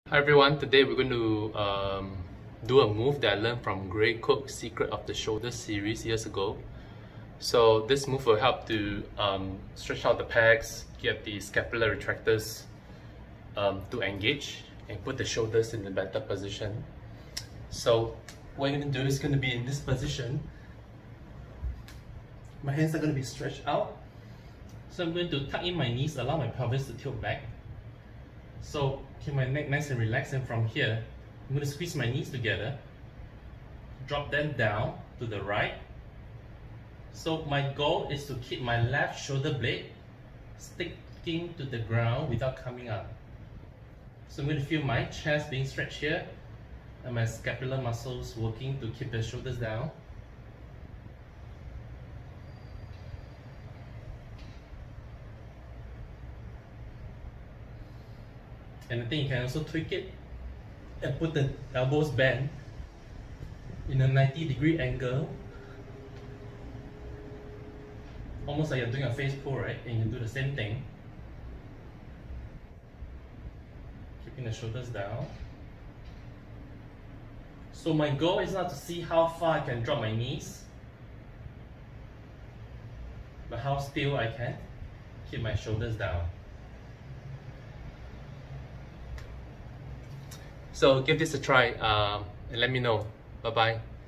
Hi everyone, today we're going to do a move that I learned from Gray Cook's Secret of the Shoulder series years ago. So this move will help to stretch out the pecs, get the scapular retractors to engage and put the shoulders in a better position. So what I'm going to do is going to be in this position. My hands are going to be stretched out. So I'm going to tuck in my knees, allow my pelvis to tilt back. So keep my neck nice and relaxed, and from here, I'm going to squeeze my knees together, drop them down to the right. So my goal is to keep my left shoulder blade sticking to the ground without coming up. So I'm going to feel my chest being stretched here and my scapular muscles working to keep the shoulders down. And I think you can also tweak it and put the elbows bent in a 90-degree angle. Almost like you're doing a face pull, right? And you can do the same thing. Keeping the shoulders down. So my goal is not to see how far I can drop my knees, but how still I can keep my shoulders down. So give this a try and let me know. Bye bye.